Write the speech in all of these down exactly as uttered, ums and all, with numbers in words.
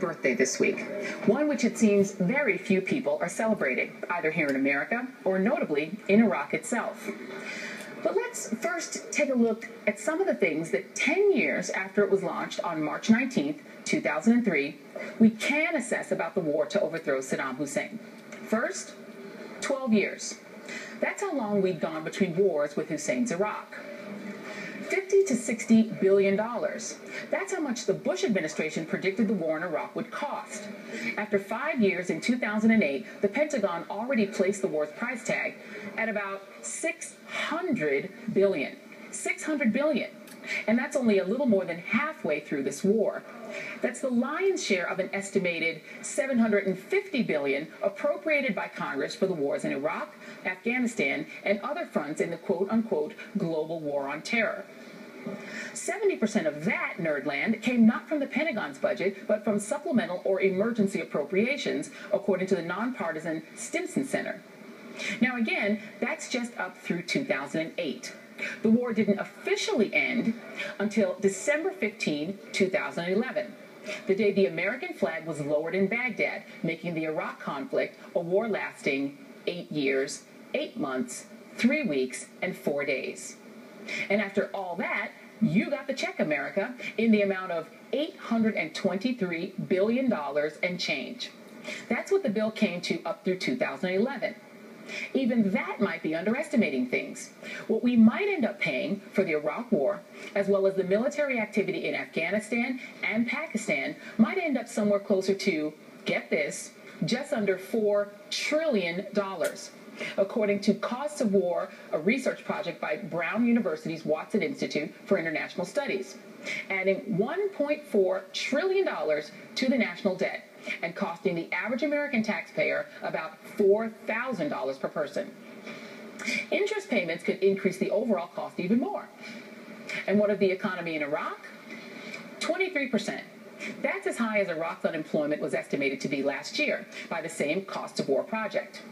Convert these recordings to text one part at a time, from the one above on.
birthday this week, one which it seems very few people are celebrating, either here in America or notably in Iraq itself. But let's first take a look at some of the things that ten years after it was launched on March nineteenth, two thousand three, we can assess about the war to overthrow Saddam Hussein. First, twelve years. That's how long we'd gone between wars with Hussein's Iraq. fifty to sixty billion dollars. That's how much the Bush administration predicted the war in Iraq would cost. After five years in two thousand eight, the Pentagon already placed the war's price tag at about six hundred billion dollars. six hundred billion dollars. And that's only a little more than halfway through this war. That's the lion's share of an estimated seven hundred fifty billion dollars appropriated by Congress for the wars in Iraq, Afghanistan, and other fronts in the quote-unquote global war on terror. seventy percent of that nerdland came not from the Pentagon's budget, but from supplemental or emergency appropriations, according to the nonpartisan Stimson Center. Now again, that's just up through two thousand eight. The war didn't officially end until December fifteenth, two thousand eleven, the day the American flag was lowered in Baghdad, making the Iraq conflict a war lasting eight years, eight months, three weeks, and four days. And after all that, you got the check, America, in the amount of eight hundred twenty-three billion dollars and change. That's what the bill came to up through two thousand eleven. Even that might be underestimating things. What we might end up paying for the Iraq War, as well as the military activity in Afghanistan and Pakistan, might end up somewhere closer to, get this, just under four trillion dollars. According to Costs of War, a research project by Brown University's Watson Institute for International Studies, adding one point four trillion dollars to the national debt and costing the average American taxpayer about four thousand dollars per person. Interest payments could increase the overall cost even more. And what of the economy in Iraq? twenty-three percent. That's as high as Iraq's unemployment was estimated to be last year by the same Costs of War project.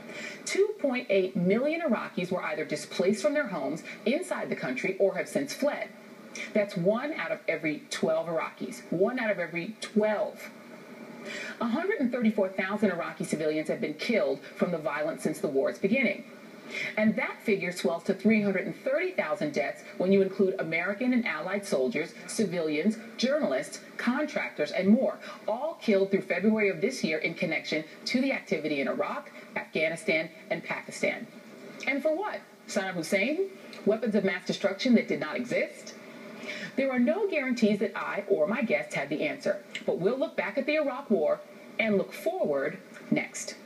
two point eight million Iraqis were either displaced from their homes inside the country or have since fled. That's one out of every twelve Iraqis. One out of every twelve. one hundred thirty-four thousand Iraqi civilians have been killed from the violence since the war's beginning. And that figure swells to three hundred thirty thousand deaths when you include American and Allied soldiers, civilians, journalists, contractors, and more, all killed through February of this year in connection to the activity in Iraq, Afghanistan, and Pakistan. And for what? Saddam Hussein? Weapons of mass destruction that did not exist? There are no guarantees that I or my guests had the answer, but we'll look back at the Iraq War and look forward next.